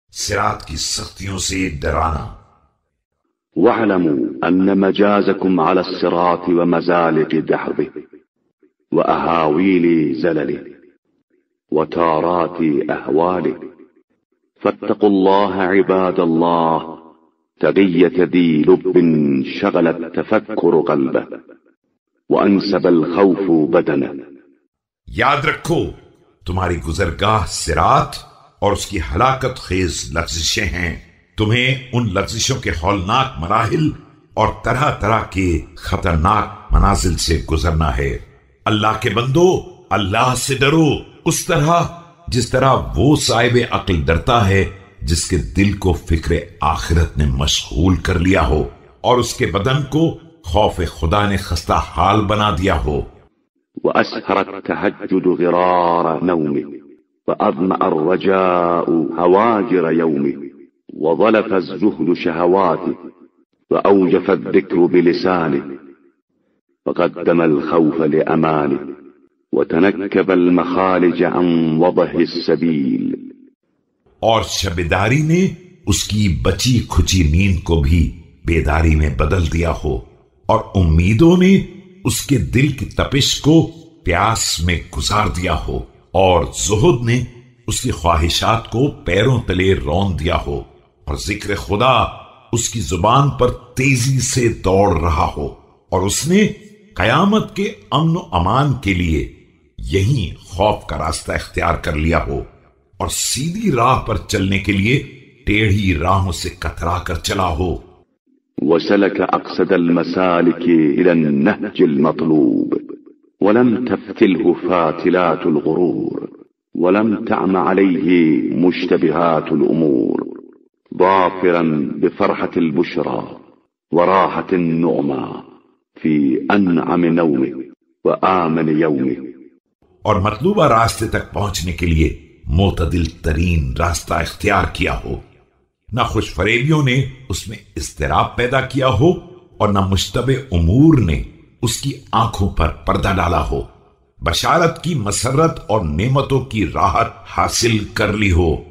صراط کی سختیوں سے ڈرانا۔ واعلموا أن مجازكم على الصراط ومزالق دحضه وأهاويل زلله وتارات أهواله فاتقوا الله عباد الله تقية ذي لب شغل التفكر قلبه وأنسب الخوف بدنه۔ یاد رکھو تمہاری گزرگاہ صراط اور اس کی ہلاکت خیز لغزشیں ہیں، تمہیں ان لغزشوں کے ہولناک مراحل اور طرح طرح کے خطرناک منازل سے گزرنا ہے۔ اللہ کے بندو، اللہ سے ڈرو اس طرح جس طرح وہ صاحب عقل ڈرتا ہے جس کے دل کو فکر آخرت نے مشغول کر لیا ہو اور اس کے بدن کو خوف خدا نے خستہ حال بنا دیا ہو۔ وأسهر التهجد غرار نومه وأظمأ الرجاء هواجر يومه وظلف الزهد شهواته وأوجف الذكر بلسانه فقدم الخوف لأمانه وتنكب المخالج عن وضح السبيل۔ اور شبداری نے اس کی بچی کھچی نیند کو بھی بیداری میں بدل دیا ہو اور امیدوں نے اس کے دل کی تپش کو پیاس میں گزار دیا ہو اور زہد نے اس کی خواہشات کو پیروں تلے رون دیا ہو اور ذکر خدا اس کی زبان پر تیزی سے دوڑ رہا ہو اور اس نے قیامت کے امن و امان کے لیے یہی خوف کا راستہ اختیار کر لیا ہو اور سیدھی راہ پر چلنے کے لیے ٹیڑھی راہوں سے کترا کر چلا ہو۔ وسلك أقصد المسالك إلى النهج المطلوب ولم تفتله فاتلات الغرور ولم تعم عليه مشتبهات الأمور ظافرا بفرحة البشرى وراحة النعمى في أنعم نومه وآمن يومه۔ اور مطلوبہ راستے تک پہنچنے کے لیے معتدل ترین راستہ اختیار کیا ہو، نہ خوش فریبیوں نے اس میں اضطراب پیدا کیا ہو اور نہ مشتبہ امور نے اس کی آنکھوں پر پردہ ڈالا ہو، بشارت کی مسرت اور نعمتوں کی راحت حاصل کر لی ہو۔